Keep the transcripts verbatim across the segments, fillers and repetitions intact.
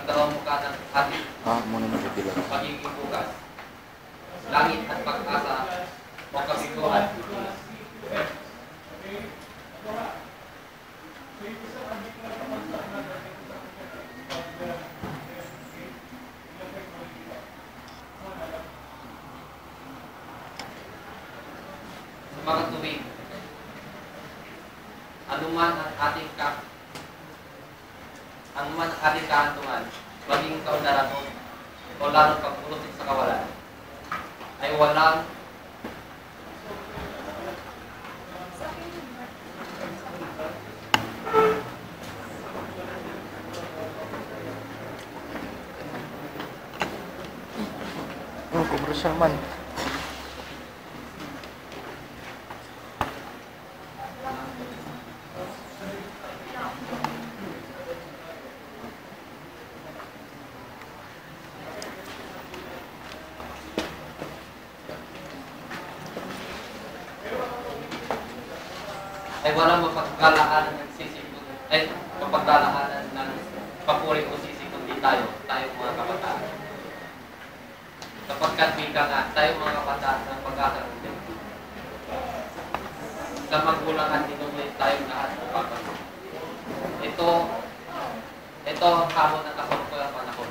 Pagkaroon mo ka ng ating Ah, muna mo bilang. pagiging bukas. Langit at pag-asa o kabiguan. Sa mga tuwing, anuman ang ating kap anuman ang ating kahantungan, maging kaunlaran o lalo pagpulutin sa kawalan, ay walang Oh, komersyal man. ay walang mapaglalaanan ng sisi ay mapaglalaanan ng papuri o sisi kundi tayo, tayo mga kabataan. Sapagkat bika nga, tayo mga kabataan ng pagkakaroon din. Sa magulang at tinunay tayo lahat ng pagkakaroon. Ito, ito ang hamon ng kasalukuyan panahon.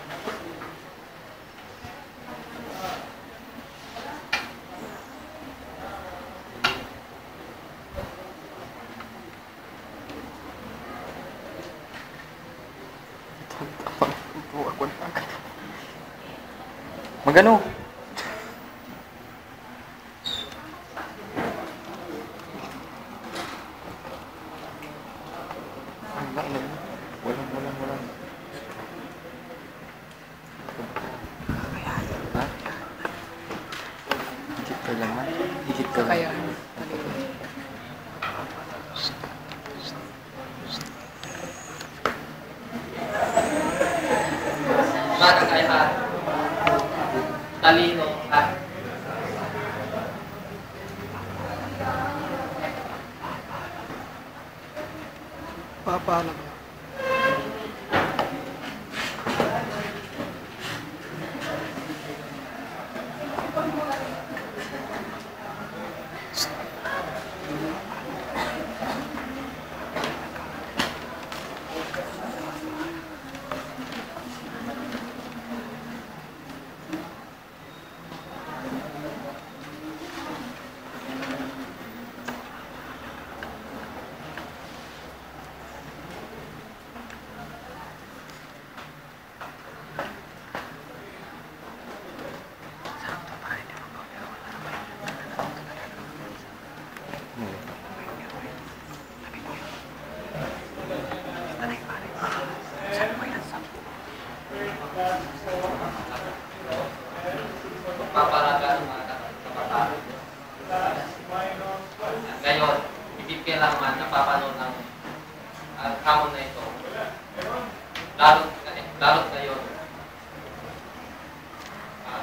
Magano? Ang lain na. Walang, walang, walang. Ha? Higit ka lang, ha? Higit ka lang. Kaya, Mga kakayahan, talino at papaano ba? pagpapalaga ng mga kabataan. Ngayon, hindi kailangan napapanood ng uh, hamon na ito. Lalo, lalo ngayon, uh,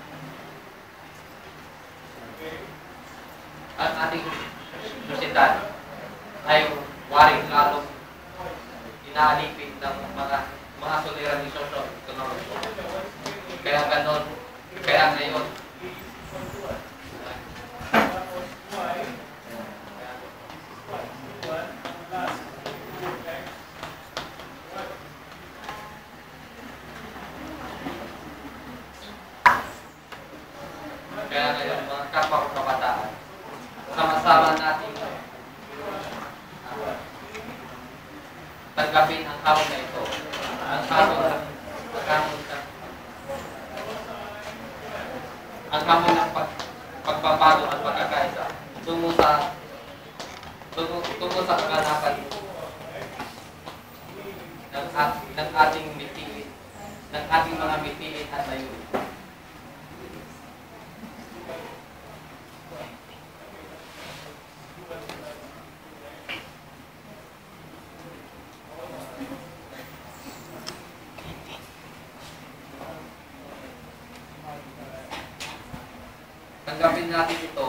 ang ating sosyedad ay waring lalo inaalipin ng mga mga suliraning socio-economic. Kaya ganon, kaya ngayon, kaya ngayon mga kapwa ko kabataan, sama-sama natin uh, tanggapin ang hamon na ito. Ang hamon ng ang hamon ng ang hamon ng pag, pagbabago at pagkakaisa tungo sa tungo, tungo sa kaganapan ng, at, ng ating mitiin ng ating mga mitiin at layunin. Tanggapin natin ito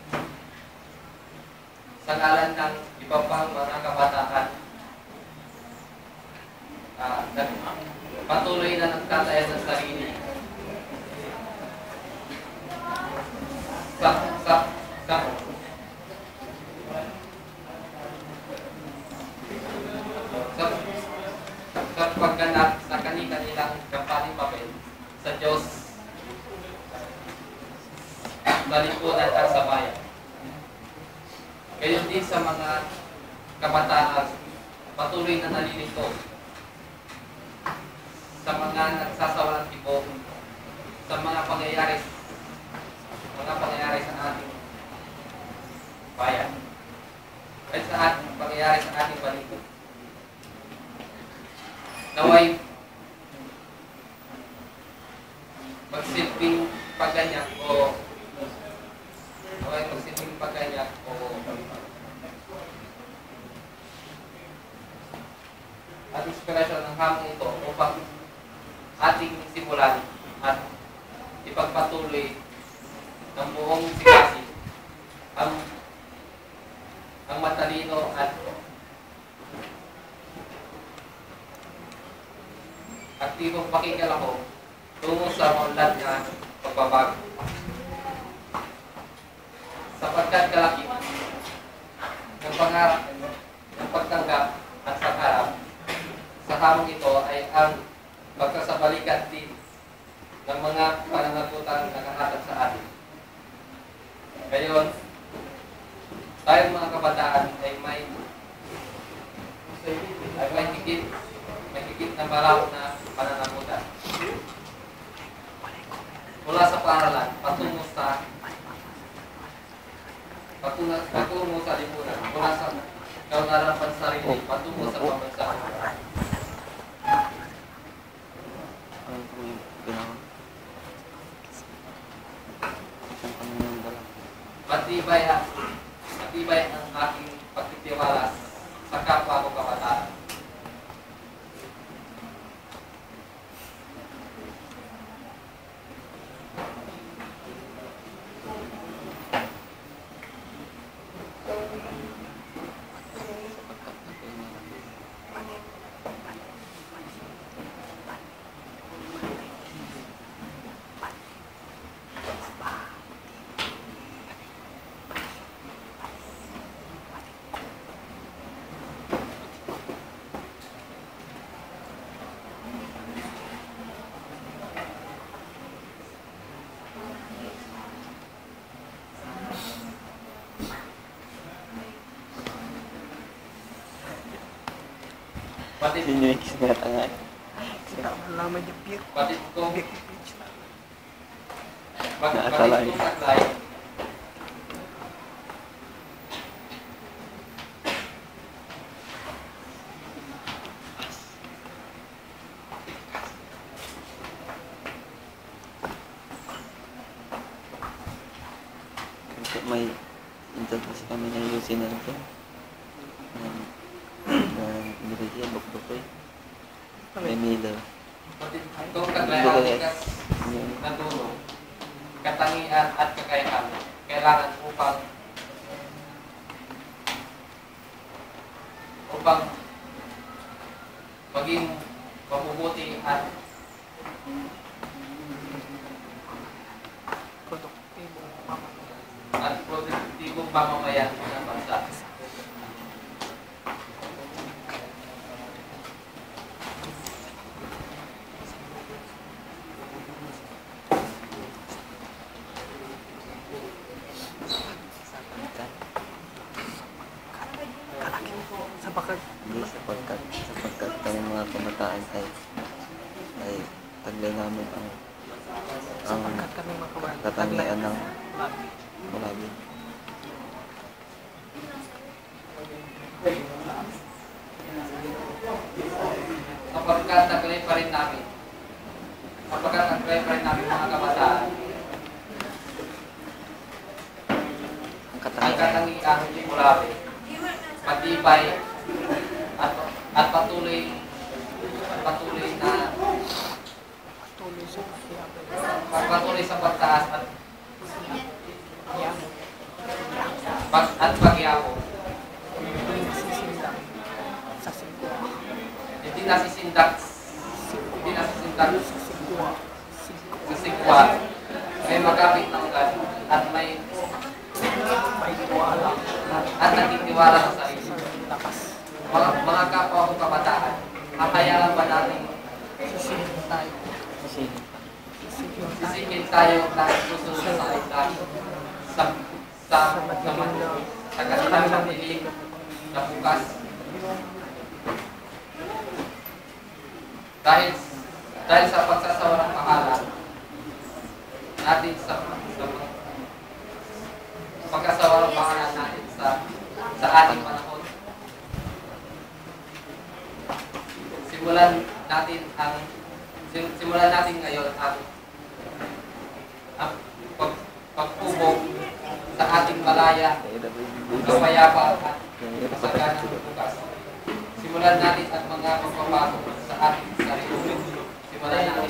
sa ngalan ng iba pang mga kabataan uh, nag patuloy na nagtataya ng sarili sa sa sa sa, sa pagganap sa kani-kanilang kapaling papel sa Diyos, sa lipunan at sa bayan. Gayon din sa mga kabataan, patuloy na nalilito sa mga nagsasawalang tipo sa mga pangyayari mga pangyayari sa ating bayan ay sa ating pangyayari sa ating paligid. Naway magsilbing pagganyak o naway magsilbing pagganyak o at inspirasyon ng hamon ito upang ating simulan at ipagpatuloy ng buong sikasi ang ang matalino at aktibong pakikialaho tungo sa maunlad na pagbabago. Sapagkat kalaki ng pangarap ng pagtanggap at pagharap sa hamon ito ay ang magkasabalikan din ng mga pananagutan na nakahatag sa atin. Ngayon, tayong mga kabataan ay may ay may higit may higit na baraw na pananagutan. Mula sa paaralan, patungo sa patungo, patungo sa lipunan, mula sa kaunaran pansarili, patungo sa pambansa. Ano po yung ginawa? Isang Panginoon ba lang? Matibay ang matibay ang aking pagtitiwala sa kapwa ko kabataan. Pati Yun yung sinata nga. Kita malaman yung beer. pati kung Beer page na. pag Naakala pati eh. kung saklay, Kasi may intan kasi kami na ayusin na ito. Na nilagay ang bukbuk eh. May miller. pati kung saklay ang ikas Yung na dulo, katangian at kakayahan kailangan upang upang maging mabubuti at Produktibo. Mamamayan. at produktibong pamamayan ng bansa. Sapagkat hindi sapagkat sapagkat kami mga kabataan ay ay taglay namin ang ang sapagkat kami mga kabataan. katangian ng Labi. malagi. Sapagkat taglay pa rin namin sapagkat taglay pa rin namin mga kabataan Ang ang katangian katangian ng mulabi, patibay at, at patuloy at patuloy na Patuloy sa pakiyaban. patuloy sa pagtaas at Yan. pag at pagyako. Hindi nasisindang sa singko. Hindi nasisindak hindi sa Sigwa. sa sigwa, may magkapit ng God at may May tuwala. at nagtitiwala sa sarili. Lakas. Mga, mga kapwa ko kabataan, kakayaan ba natin Sisingin tayo. Kasi Sisingin tayo. sisingin tayo dahil susunod sa kaligtasan sa sa sa Madilim na. sa kanilang ng dilim na bukas. Dahil dahil sa pagsasawarang pangalan natin sa sa pagkasawarang pangalan natin sa sa ating panahon. Simulan natin ang sim- simulan natin ngayon ang ang pag, pagpubog sa ating malaya, kapayapa at kasaganang bukas. Simulan natin ang mga pagbabago sa ating sarili. Simulan natin